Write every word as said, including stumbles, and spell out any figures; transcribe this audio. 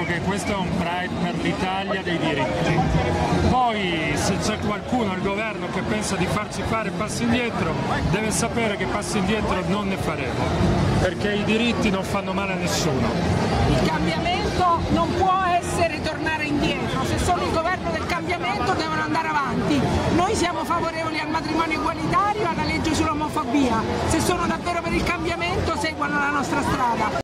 dico che questo è un Pride per l'Italia dei diritti. Poi se c'è qualcuno al governo che pensa di farci fare passi indietro, deve sapere che passi indietro non ne faremo, perché i diritti non fanno male a nessuno. Il cambiamento non può essere tornare indietro, se sono il governo del cambiamento devono andare avanti. Noi siamo favorevoli al matrimonio egualitario e alla legge sull'omofobia, se sono davvero per il cambiamento seguano la nostra strada.